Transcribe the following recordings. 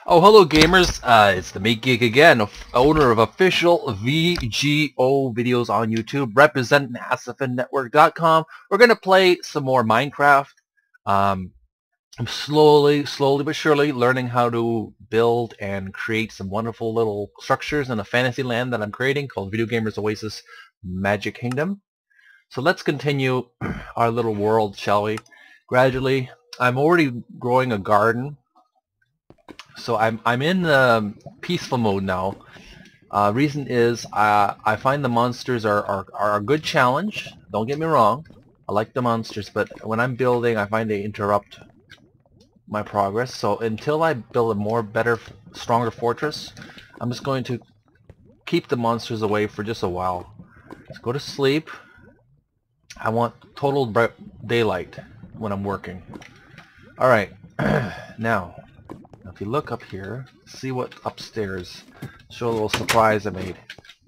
Oh, hello gamers, it's the Meat Geek again, owner of official VGO videos on YouTube, representing AsafinNetwork.com. We're going to play some more Minecraft. I'm slowly but surely learning how to build and create some wonderful little structures in a fantasy land that I'm creating called Video Gamers Oasis Magic Kingdom. So let's continue our little world, shall we? Gradually, I'm already growing a garden. So I'm in peaceful mode now. Reason is I find the monsters are a good challenge. Don't get me wrong. I like the monsters, but when I'm building, I find they interrupt my progress. So until I build a better, stronger fortress, I'm just going to keep the monsters away for just a while. Let's go to sleep. I want total daylight when I'm working. All right, now. If you look up here, see what upstairs. Show a little surprise I made.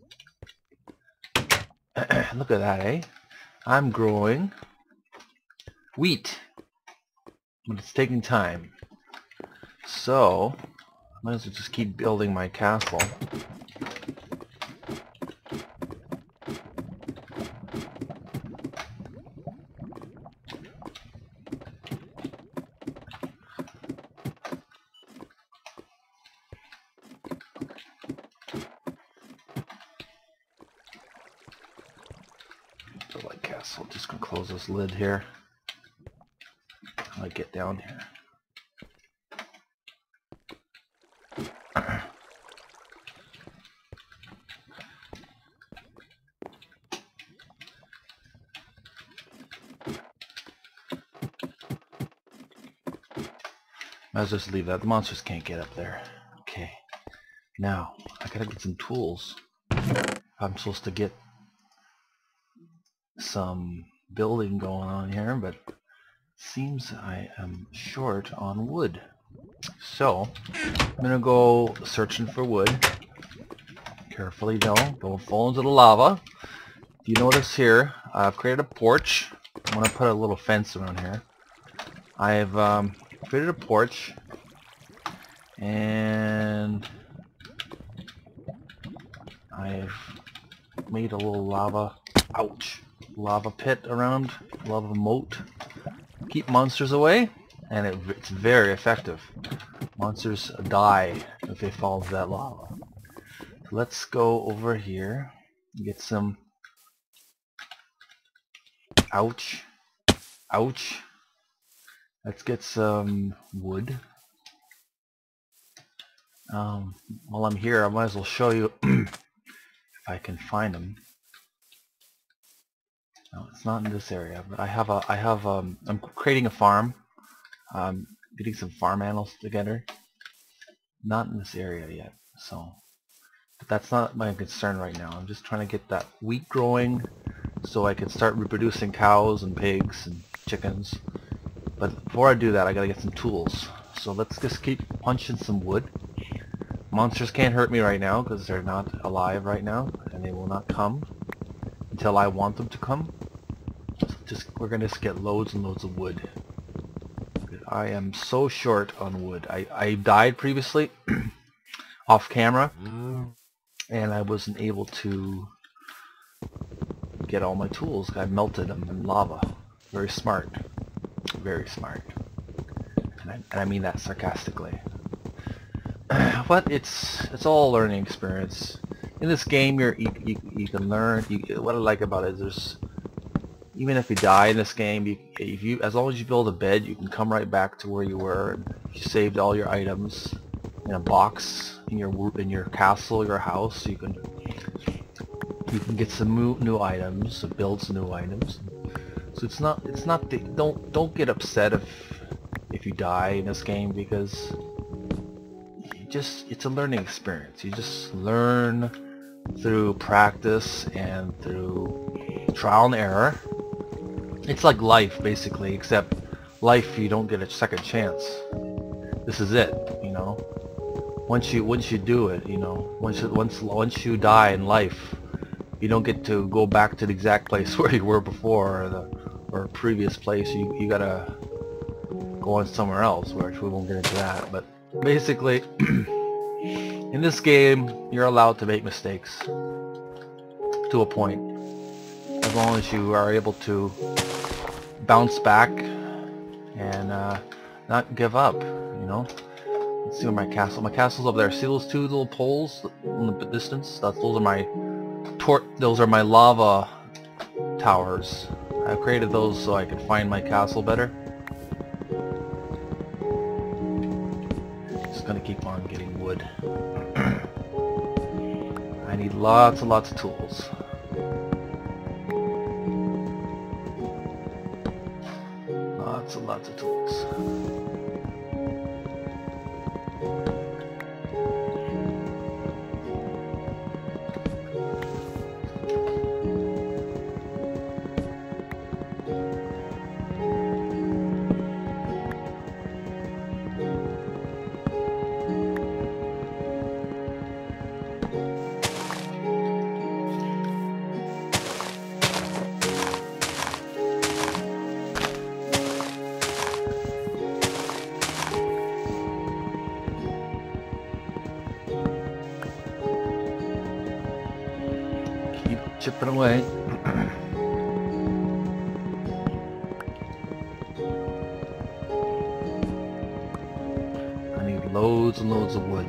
Look at that, eh? I'm growing wheat, but it's taking time. So, I might as well just keep building my castle. So just gonna close this lid here. I get down here. Might as well just leave that. The monsters can't get up there. Okay. Now I gotta get some tools. I'm supposed to get some building going on here, but seems I am short on wood. So I'm gonna go searching for wood. Carefully though, don't fall into the lava. If you notice here, I've created a porch. I'm gonna put a little fence around here. I've created a porch, and I've made a little lava pit around, lava moat. Keep monsters away, and it's very effective. Monsters die if they fall into that lava. So let's go over here and get some. Ouch. Let's get some wood. While I'm here, I might as well show you if I can find them. No, it's not in this area, but I'm creating a farm. Getting some farm animals together. Not in this area yet, so. But that's not my concern right now. I'm just trying to get that wheat growing so I can start reproducing cows and pigs and chickens. But before I do that, I gotta get some tools. So let's just keep punching some wood. Monsters can't hurt me right now because they're not alive right now, and they will not come until I want them to come. We're gonna just get loads and loads of wood. I am so short on wood. I died previously off camera, and I wasn't able to get all my tools. I melted them in lava. Very smart. Very smart. And I mean that sarcastically. But it's all a learning experience. In this game, you can learn. What I like about it is there's, even if you die in this game, as long as you build a bed, you can come right back to where you were. And you saved all your items in a box in your castle, your house. You can get some new items, build some new items. So don't get upset if you die in this game, because it's a learning experience. You just learn through practice and through trial and error. It's like life basically, except life you don't get a second chance. This is it, you know. Once you do it, you know, once you die in life, you don't get to go back to the exact place where you were before, or previous place. You gotta go on somewhere else, which we won't get into that. But Basically, in this game, you're allowed to make mistakes to a point, as long as you are able to bounce back and not give up. You know. Let's see where my castle. My castle's up there. See those two little poles in the distance? Those are my lava towers. I've created those so I can find my castle better. Just gonna keep on getting wood. I need lots and lots of tools. Lots and lots of tools. Chipping away. I need loads and loads of wood.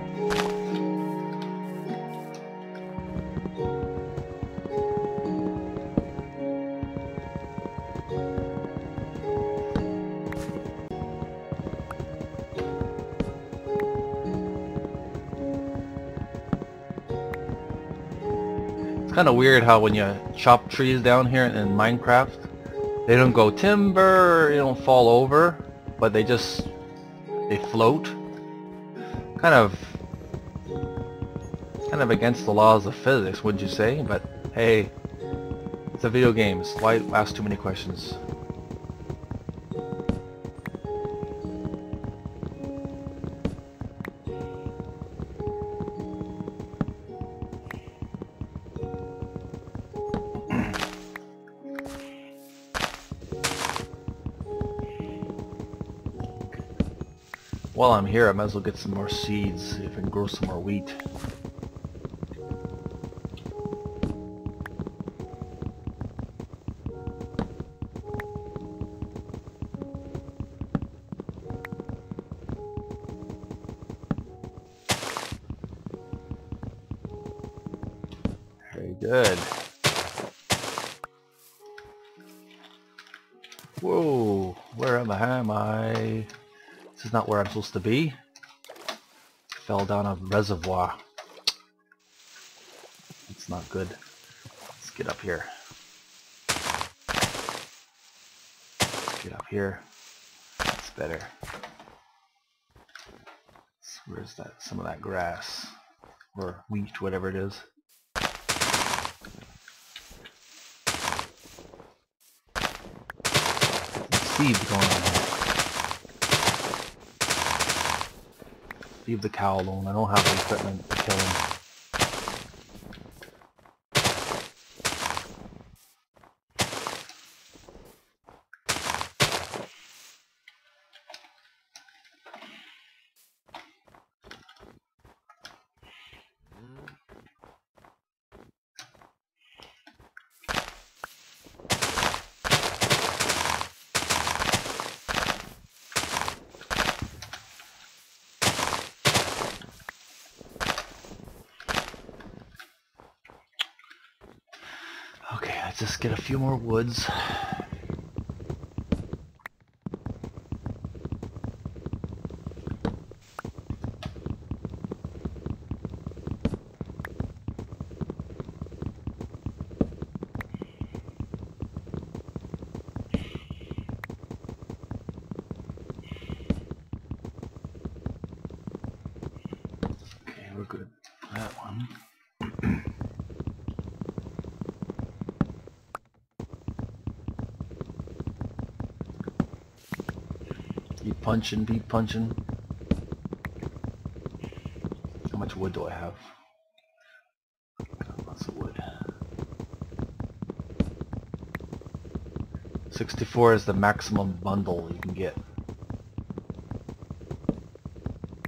Kind of weird how when you chop trees down here in Minecraft, they don't go timber, they don't fall over, but they float. Kind of against the laws of physics, wouldn't you say? But hey, it's a video game, so why ask too many questions? While I'm here, I might as well get some more seeds, see if I can grow some more wheat. Very good. Whoa, where am I? This is not where I'm supposed to be. Fell down a reservoir. It's not good. Let's get up here. Get up here. That's better. So where's that? Some of that grass. Or wheat, whatever it is. Seeds going on here. Leave the cow alone. I don't have the equipment to kill him. Okay, let's just get a few more woods. Okay, we're good for that one. Keep punching, keep punching. How much wood do I have? Got lots of wood. 64 is the maximum bundle you can get.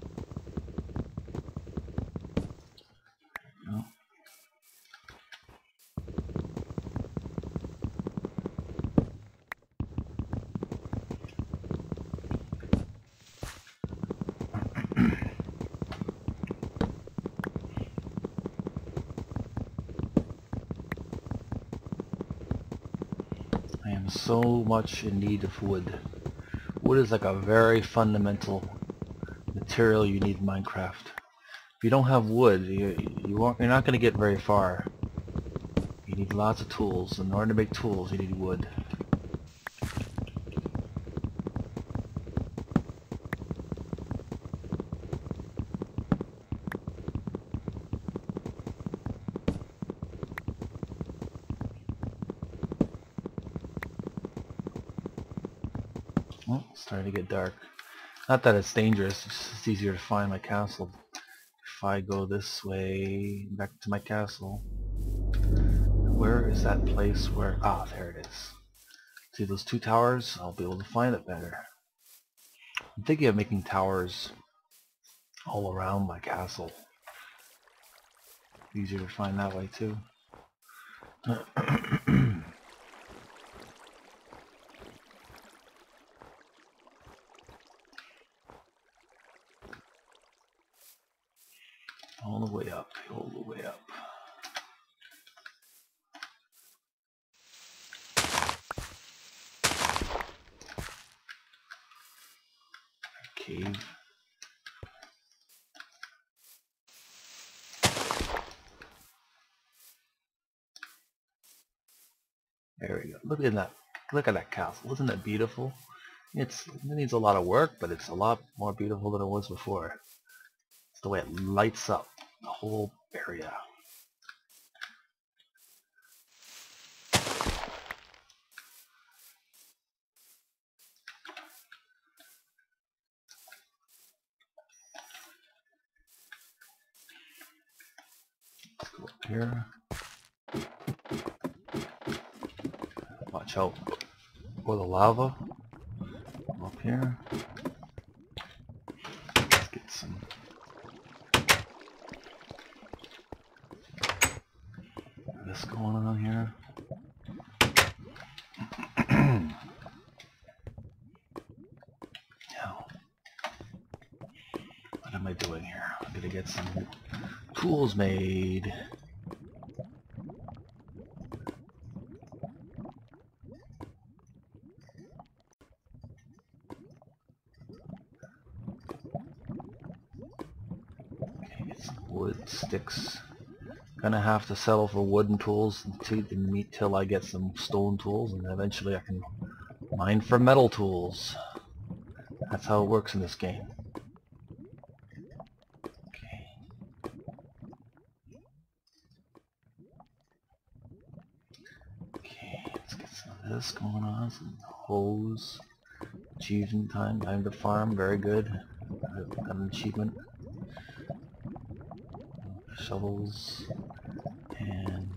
so much in need of wood. Wood is like a very fundamental material you need in Minecraft. If you don't have wood, you're not going to get very far. You need lots of tools. In order to make tools, you need wood. Oh, it's starting to get dark. Not that it's dangerous, it's easier to find my castle. If I go this way, back to my castle, where is that place where... Ah, there it is. See those two towers? I'll be able to find it better. I'm thinking of making towers all around my castle. Easier to find that way too. All the way up, all the way up. Cave. There we go. Look at that. Look at that castle. Isn't that beautiful? It needs a lot of work, but it's a lot more beautiful than it was before. It's the way it lights up the whole area. Let's go up here. Watch out for the lava. Up here. Let's get some. This going on here. Now, what am I doing here? I'm gonna get some tools made. Okay, get some wood, sticks. Gonna have to settle for wooden tools until I get some stone tools, and eventually I can mine for metal tools. That's how it works in this game. Okay, let's get some of this going on. Some hose. Achievement time to farm, very good. Got an achievement. Shovels. And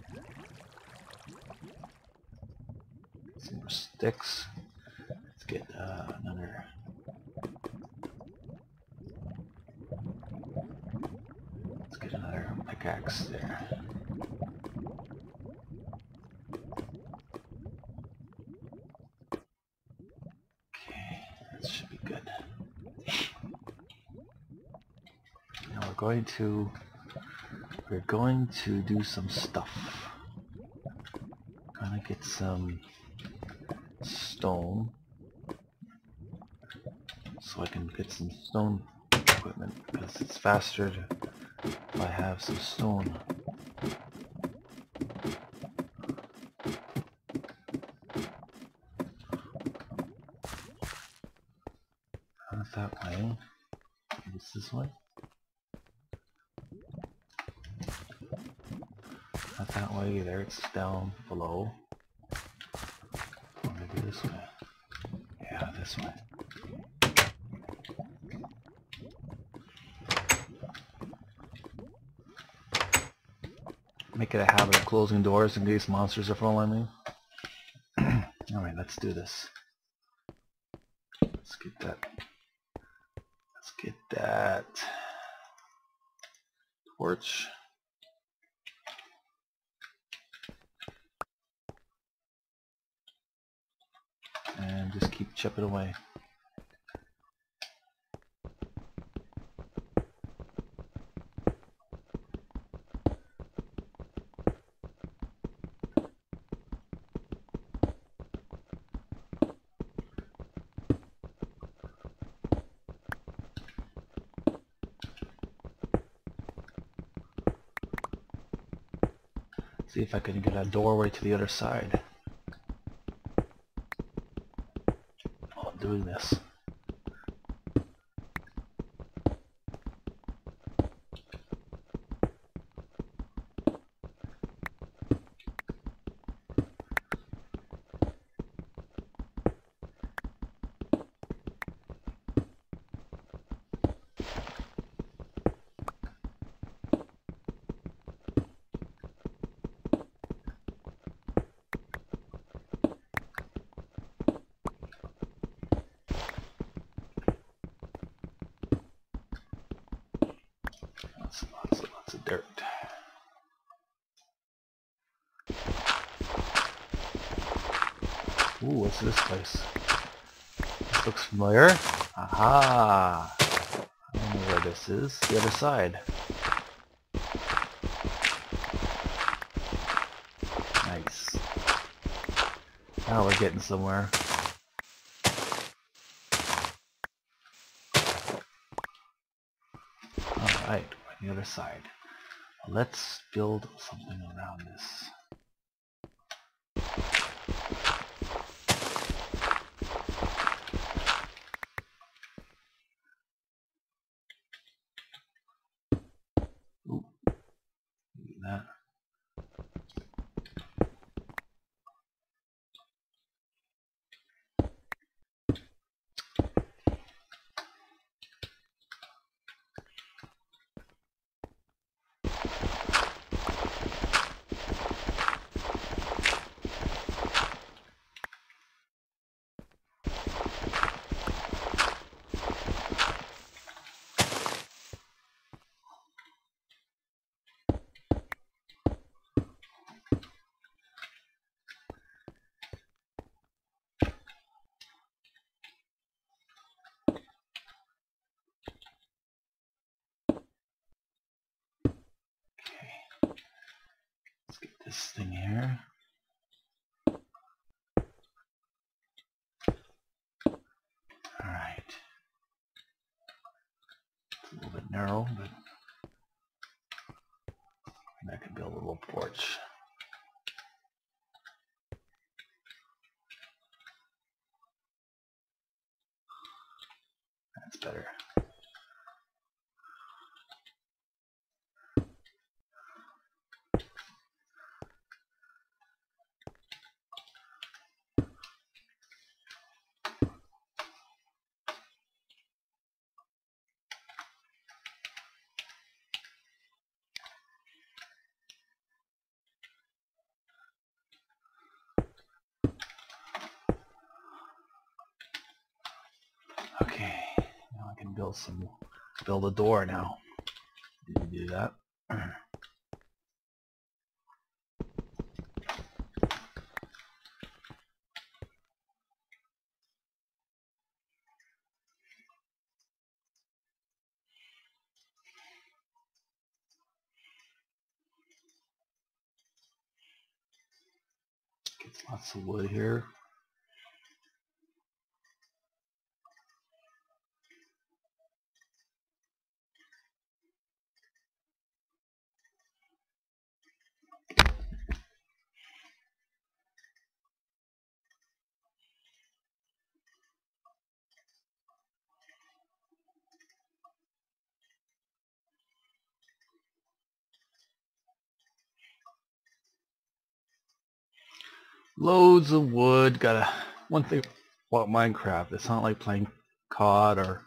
some more sticks. Let's get another. Let's get another pickaxe there. Okay, that should be good. Now we're going to do some stuff. Gonna get some stone so I can get some stone equipment, because it's faster if I have some stone. Not that way. Maybe it's this way. Not that way either. It's down below. Or maybe this way. Yeah, this way. Make it a habit of closing doors in case monsters are following me. Alright, let's do this. Let's get that. Let's get that torch. And just keep chipping away. See if I can get a doorway to the other side. While I'm doing this. Lots of dirt. Ooh, what's this place? This looks familiar. Aha! I don't know where this is. The other side. Nice. Now we're getting somewhere. Alright, we're on the other side. Let's build something around this. Ooh, do that. Let's get this thing here. Alright. It's a little bit narrow, but I can build a little porch. That's better. Okay, now I can build a door now. Did you do that? Gets lots of wood here. Loads of wood. One thing about Minecraft, it's not like playing COD or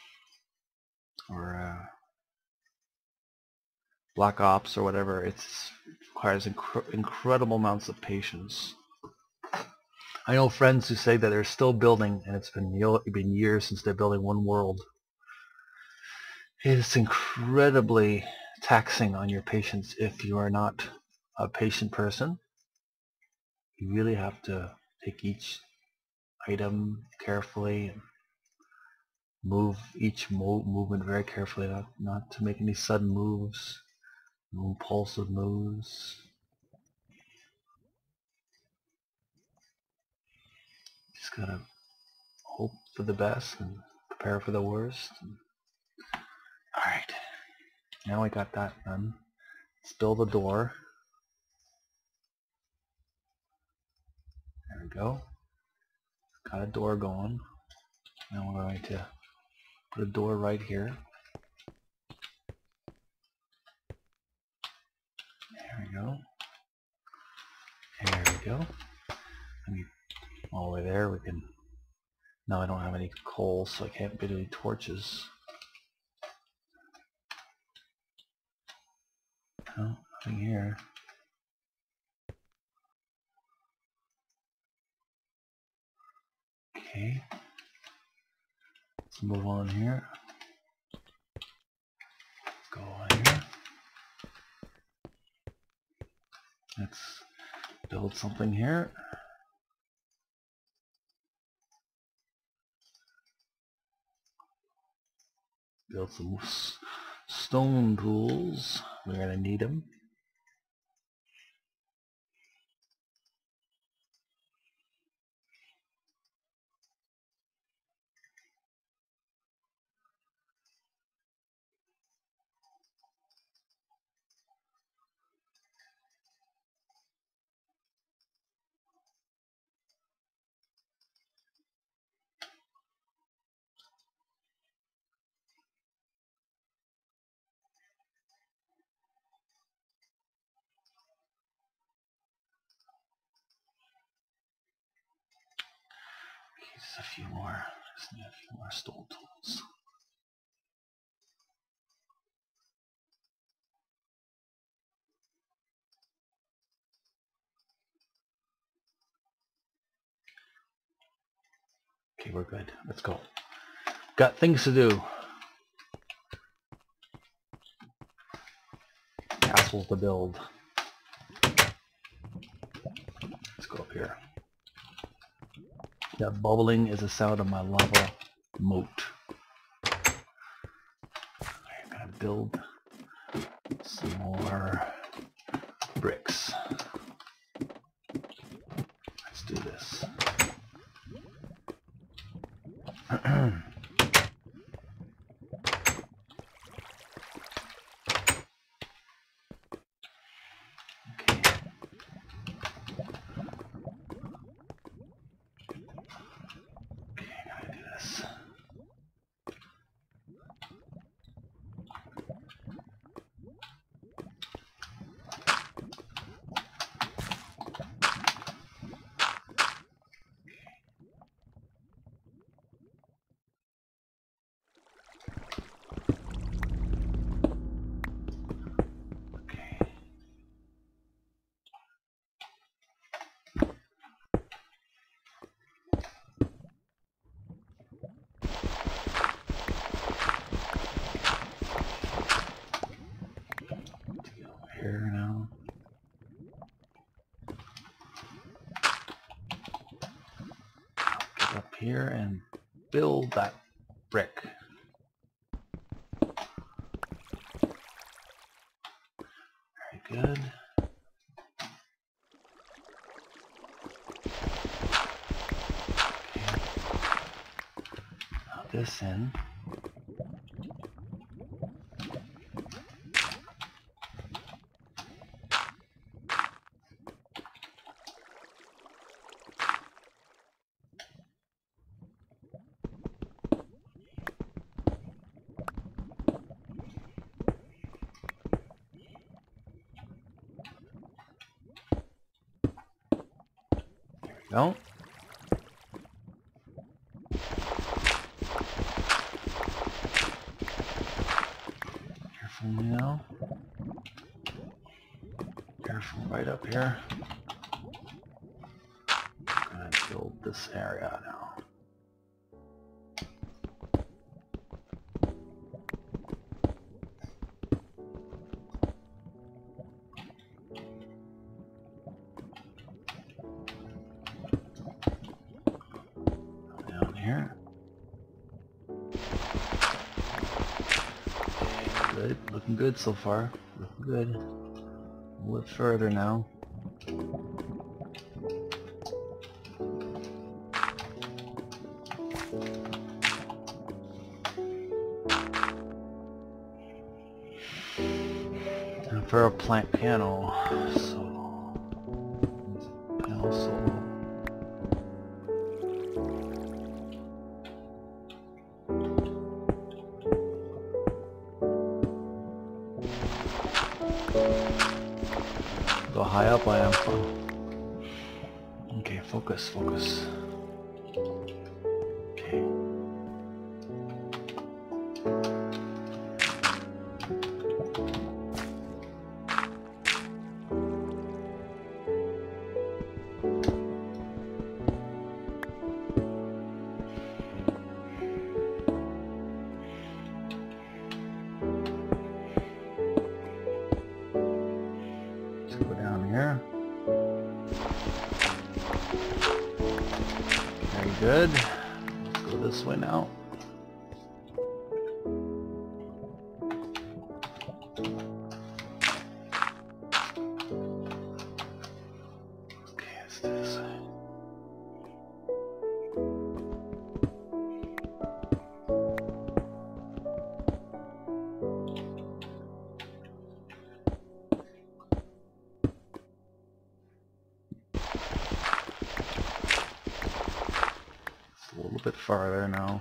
Black Ops or whatever. It requires incredible amounts of patience. I know friends who say that they're still building, and it's been years since they're building one world. It is incredibly taxing on your patience if you are not a patient person. You really have to take each item carefully and move each movement very carefully, not to make any sudden moves, no impulsive moves. Just gotta hope for the best and prepare for the worst. Alright, now we got that done. Let's build a door. we go. Got a door going. Now we're going to put a door right here. There we go. There we go. And all the way there we can... Now I don't have any coal, so I can't build any torches. No, nothing here. Okay. Let's move on here. Let's go on here. Let's build something here. Build some stone tools. We're going to need them. Just a few more. Just need a few more stone tools. Okay, we're good. Let's go. Got things to do. Castles to build. Let's go up here. That bubbling is the sound of my lava moat. I'm gonna build some more bricks. Let's do this. Here now. Get up here and build that brick. Very good. Okay. Now this in. No. Careful now. Careful right up here. I'm gonna build this area now. Here. Good, looking good so far. Looking good. A little further now. And for a plant piano, solo. Piano solo. how high up I am. Okay, focus, focus. Okay. Let's go down here. Very good. Let's go this way now. Okay, let's do this way. A little bit farther now.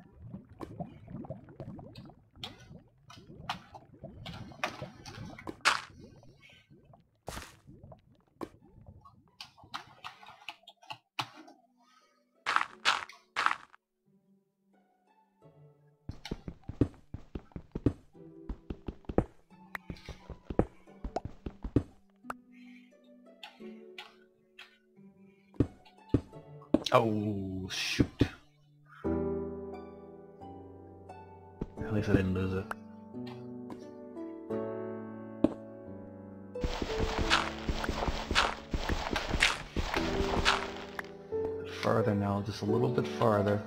Oh, shoot. At least I didn't lose it. Farther now, just a little bit farther.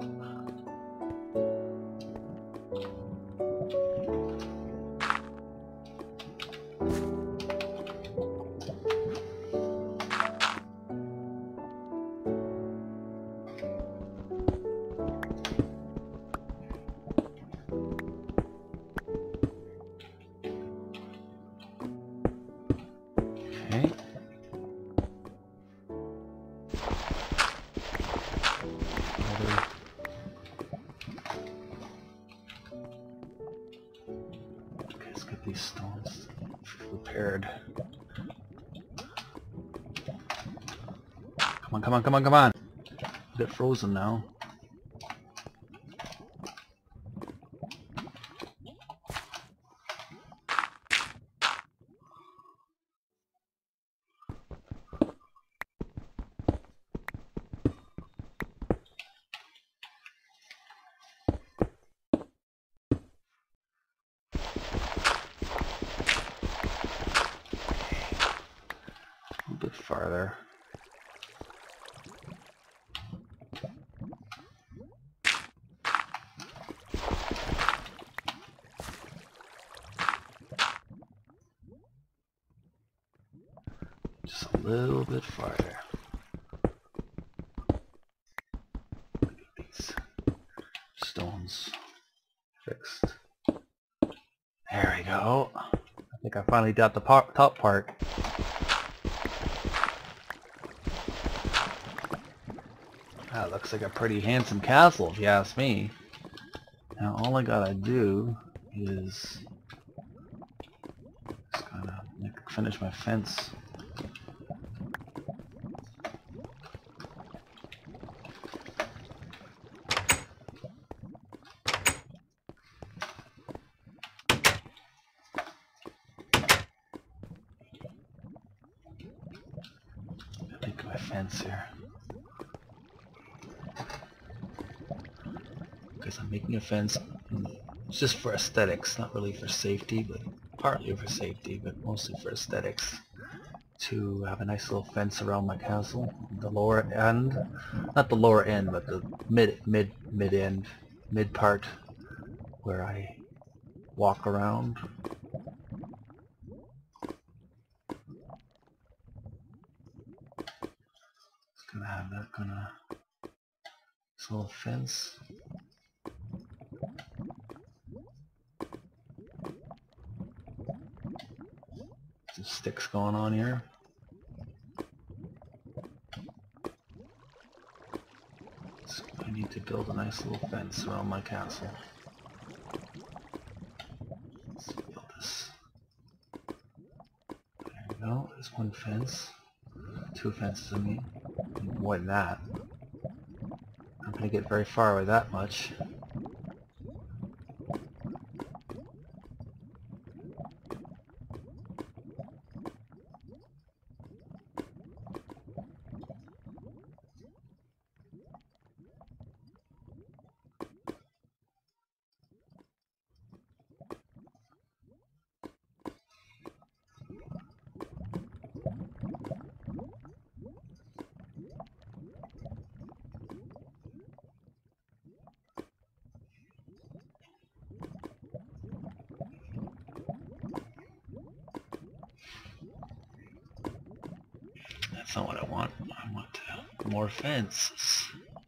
Okay. Okay, let's get these stones repaired. Come on, come on, come on, come on! Get frozen now. A bit farther. Just a little bit farther. Get these stones fixed. There we go. I think I finally got the top part. That looks like a pretty handsome castle if you ask me. Now all I gotta do is just kinda finish my fence. Make my fence here. Because I'm making a fence just for aesthetics, not really for safety, but partly for safety, but mostly for aesthetics. To have a nice little fence around my castle. The lower end, not the lower end, but the mid part where I walk around. It's gonna have that this little fence. Some sticks going on here. So I need to build a nice little fence around my castle. Let's build this. There we go. There's one fence. Two fences, I mean. More than that. I'm not going to get very far with that much. That's not what I want. I want more fences.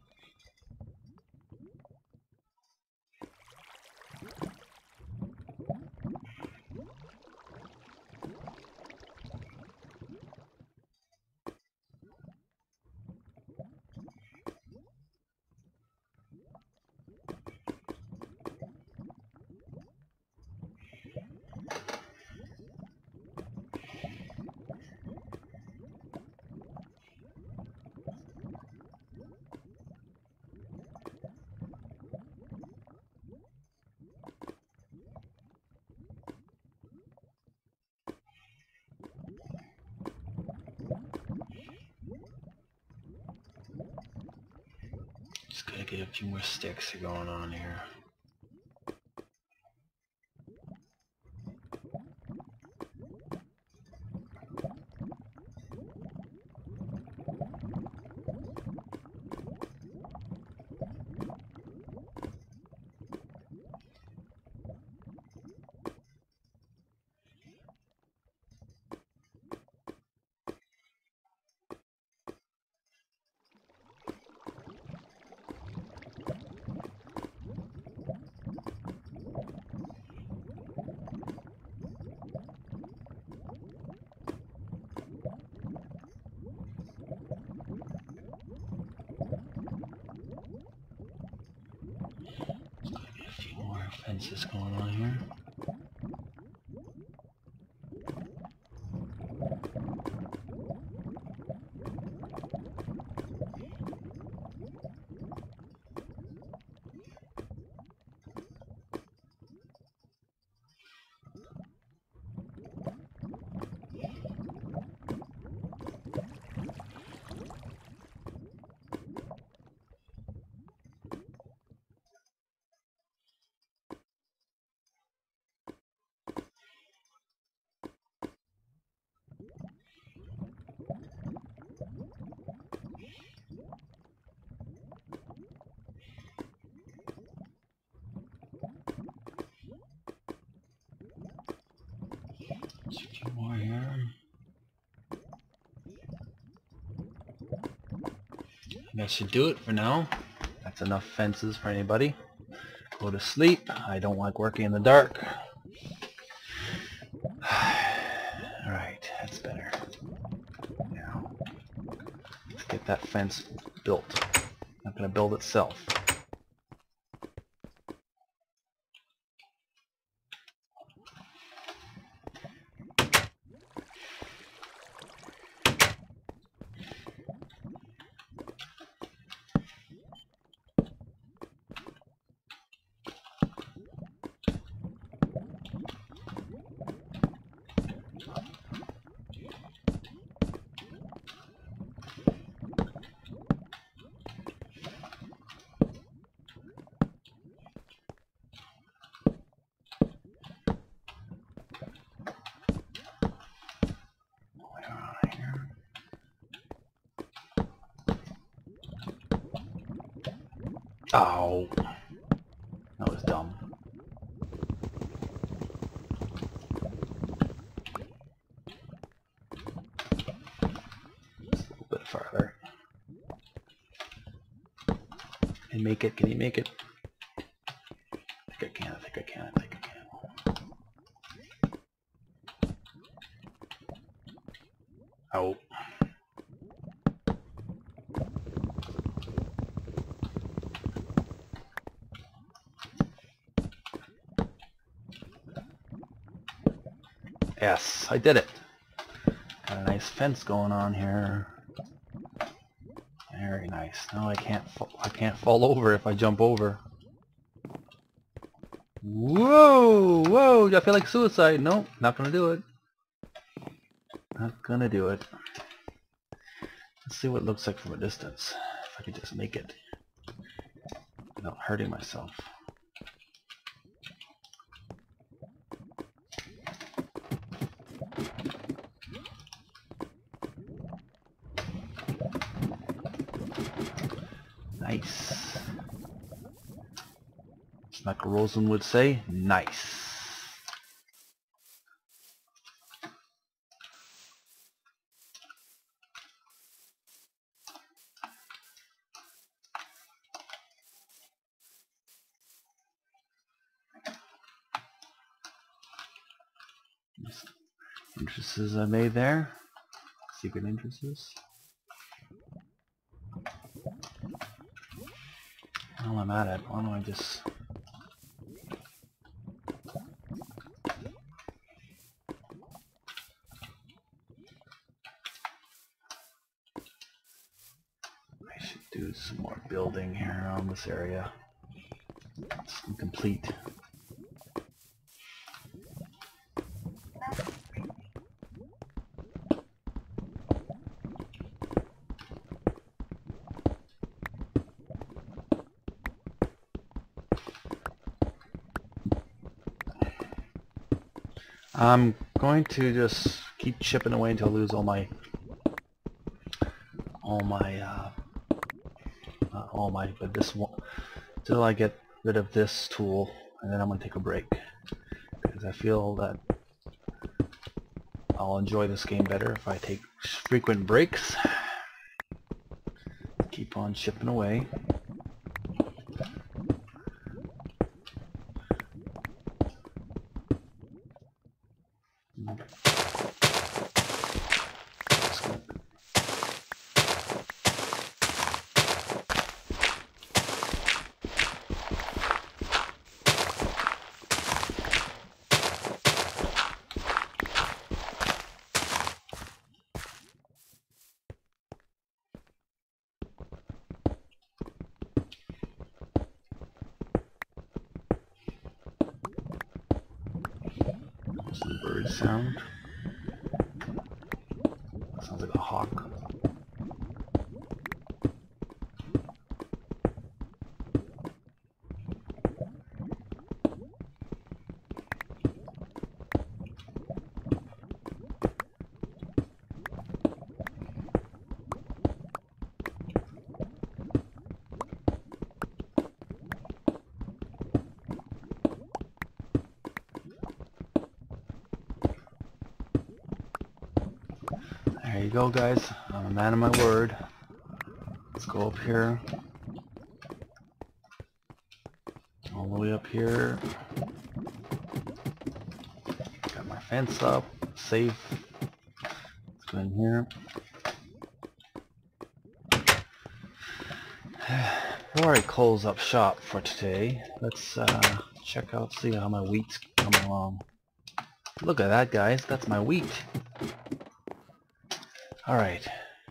Just gotta get a few more sticks going on here. Fences going on here. Just a few more here. That should do it for now. That's enough fences for anybody. Go to sleep. I don't like working in the dark. Alright, that's better. Now, let's get that fence built. Not going to build itself. Oh, that was dumb. Just a little bit farther. Can you make it? Can you make it? I think I can. I think I can. I think I can. Oh. Yes, I did it. Got a nice fence going on here. Very nice. Now I can't fall over if I jump over. Whoa! Whoa! I feel like suicide. Nope, not gonna do it. Not gonna do it. Let's see what it looks like from a distance. If I could just make it without hurting myself. Nice. Just like Rosen would say, nice. Entrances I made there. Secret entrances. While I'm at it, why don't I just... I should do some more building here around this area. It's incomplete. I'm going to just keep chipping away until I lose all my but this one, till I get rid of this tool, and then I'm going to take a break because I feel that I'll enjoy this game better if I take frequent breaks. Keep on chipping away. Some bird sound. Sounds like a hawk. There you go, guys. I'm a man of my word. Let's go up here. All the way up here. Got my fence up. Safe. Let's go in here. Before I close up shop for today, let's check out, see how my wheat's coming along. Look at that, guys. That's my wheat. Alright,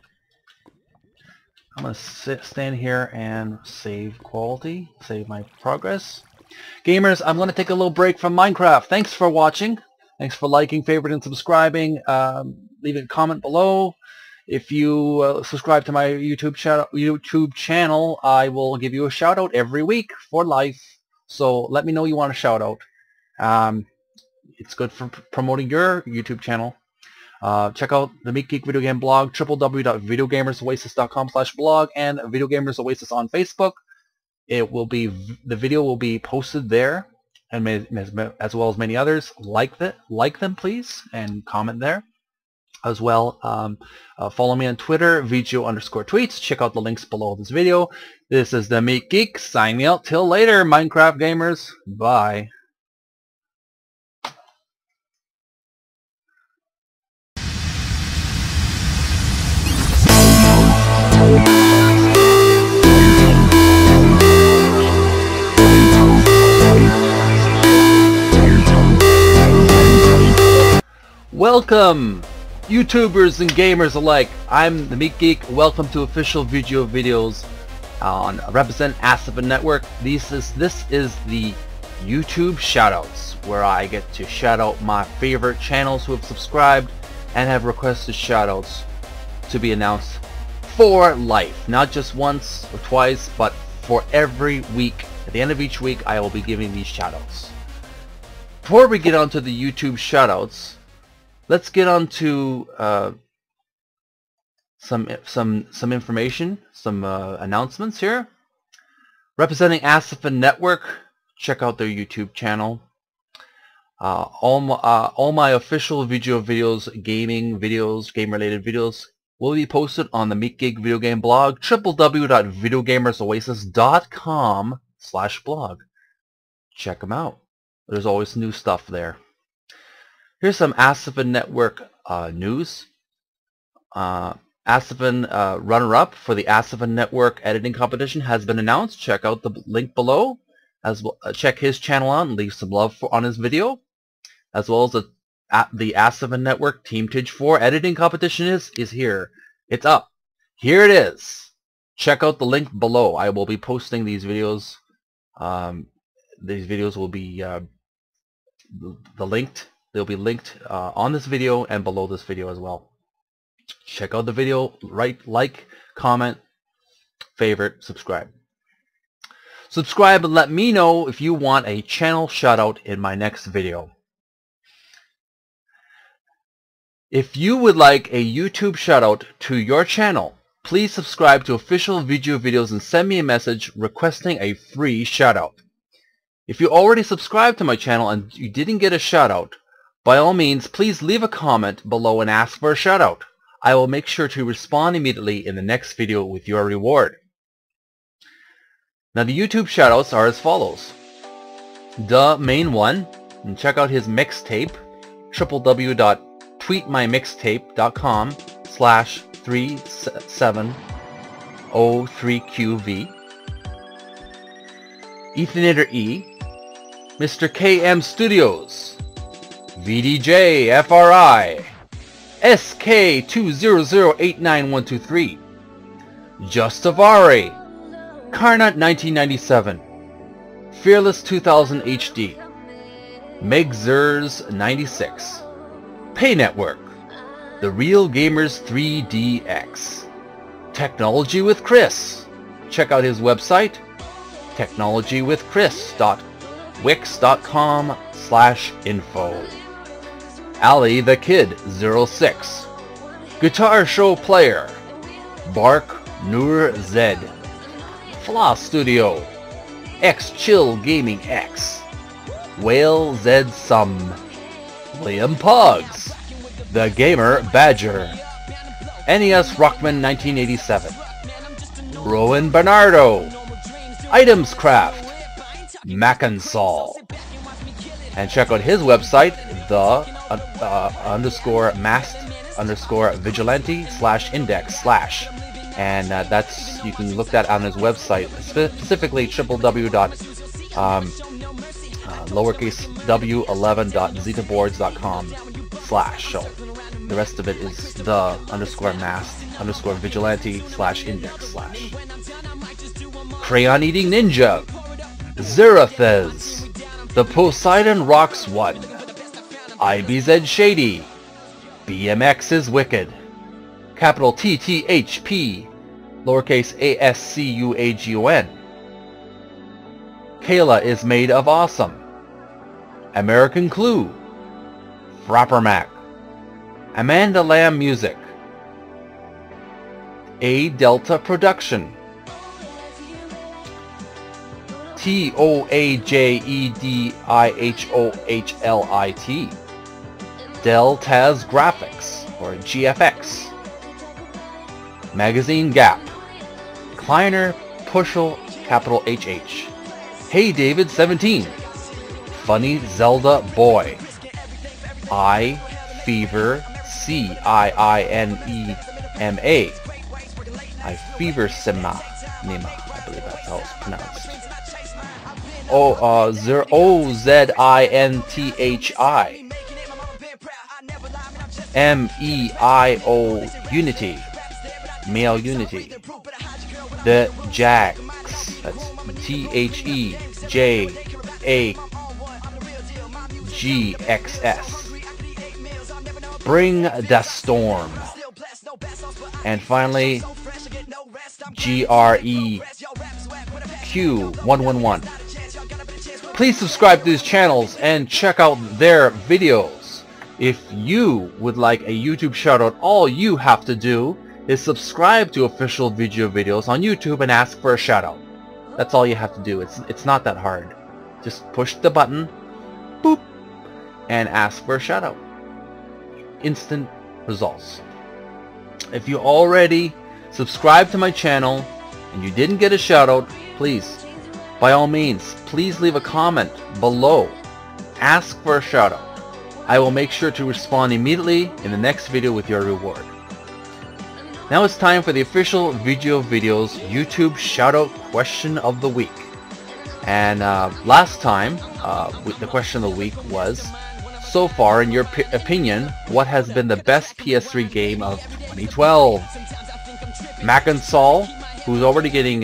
I'm going to stand here and save quality, save my progress. Gamers, I'm going to take a little break from Minecraft. Thanks for watching. Thanks for liking, favoriting, and subscribing. Leave a comment below. If you subscribe to my YouTube channel, I will give you a shout out every week for life. So let me know you want a shout out. It's good for promoting your YouTube channel. Check out the Meat Geek Video Game blog, www.videogamersoasis.com/blog, and Video Gamers Oasis on Facebook. It will be, the video will be posted there, and as well as many others. Like them please, and comment there as well. Follow me on Twitter, VGO_tweets. Check out the links below this video. This is the Meat Geek signing out. Till later, Minecraft gamers. Bye. Welcome YouTubers and gamers alike, I'm the Meat Geek. Welcome to official video videos on Represent Aspen Network. This is the YouTube shoutouts, where I get to shout out my favorite channels who have subscribed and have requested shoutouts to be announced for life. Not just once or twice, but for every week. At the end of each week, I will be giving these shoutouts. Before we get on to the YouTube shoutouts, let's get on to some information, some announcements here. Representing Aspen Network, check out their YouTube channel. All my official videos, game-related videos, will be posted on the Meat Geek video game blog, www.videogamersoasis.com/blog. Check them out. There's always new stuff there. Here's some Aspen Network news. Aspen runner-up for the Aspen Network editing competition has been announced. Check out the link below. As well, check his channel out and leave some love on his video. As well as the Aspen Network Team Tidge 4 editing competition is here. It's up. Here it is. Check out the link below. I will be posting these videos. These videos will be they'll be linked on this video and below this video as well. Check out the video, like, comment, favorite, subscribe. Subscribe and let me know if you want a channel shout out in my next video. If you would like a YouTube shout out to your channel, please subscribe to official video videos and send me a message requesting a free shout out. If you already subscribed to my channel and you didn't get a shout out, by all means, please leave a comment below and ask for a shout out. I will make sure to respond immediately in the next video with your reward. Now the YouTube shoutouts are as follows. The main one, and check out his mixtape, www.tweetmymixtape.com/3703QV. Ethanator E, Mr. KM Studios, VDJ FRI, SK200891123, Justavari, Carnut 1997, Fearless 2000 HD, Megzers 96, Pay Network, The Real Gamers 3DX, Technology with Chris. Check out his website, technologywithchris.wix.com/info. Ali the Kid 06, Guitar Show Player, Bark Nur Z, Flaw Studio, X Chill Gaming X, Whale Z Sum, Liam Pugs, The Gamer Badger, NES Rockman 1987, Rowan Bernardo, Items Craft, Macansol. And check out his website, the _masked_vigilante/index/ and that's, you can look that on his website, specifically www.w11.zetaboards.com/. So the rest of it is the _masked_vigilante/index/. Crayon Eating Ninja, Zerathez, The Poseidon Rocks 1, IBZ Shady, BMX is Wicked, capital TTHP, lowercase ASCUAGON, Kayla is Made of Awesome, American Clue, Frappermac, Amanda Lamb Music, A Delta Production, TOAJEDIHOHLIT, Deltaz Graphics, or GFX, Magazine Gap, Kleiner Pushel, capital HH, Hey David 17, Funny Zelda Boy, I Fever CIINEMA, I Fever Sima, Nima, I believe that's how it's pronounced. OZINTHI, MEIO Unity, Male Unity. The Jax, that's THEJAGXS. Bring the Storm. And finally, GREQ111. Please subscribe to these channels and check out their videos. If you would like a YouTube shoutout, all you have to do is subscribe to Official Video Videos on YouTube and ask for a shoutout. That's all you have to do. It's not that hard. Just push the button, boop, and ask for a shoutout. Instant results. If you already subscribe to my channel and you didn't get a shoutout, please, by all means, please leave a comment below. Ask for a shoutout. I will make sure to respond immediately in the next video with your reward. Now it's time for the Official Video Videos YouTube Shoutout Question of the Week. And last time, the question of the week was, so far, in your opinion, what has been the best PS3 game of 2012? Mac&Sol, who's already getting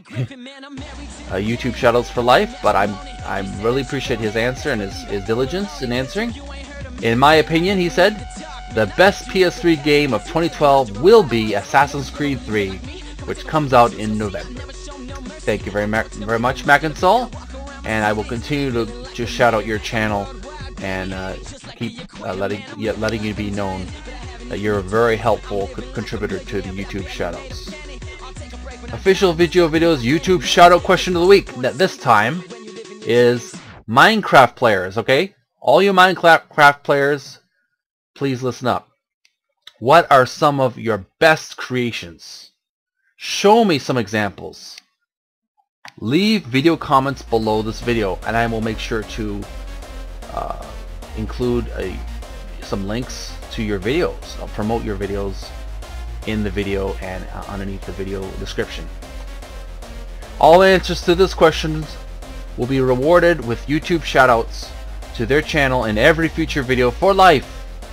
YouTube shoutouts for life, but I really appreciate his answer and his diligence in answering. In my opinion, he said, the best PS3 game of 2012 will be Assassin's Creed 3, which comes out in November. Thank you very much, Mac&Sol, and I will continue to just shout out your channel and keep letting you be known that you're a very helpful contributor to the YouTube shoutouts. Official Video Videos YouTube shoutout question of the week. This time is Minecraft players, okay? All you Minecraft players, please listen up. What are some of your best creations? Show me some examples. Leave video comments below this video and I will make sure to include some links to your videos. I'll promote your videos in the video and underneath the video description. All answers to this questions will be rewarded with YouTube shoutouts to their channel in every future video for life.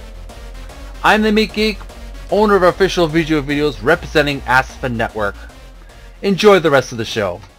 I'm the Meat Geek, owner of Official Video Videos, representing Aspen Network. Enjoy the rest of the show.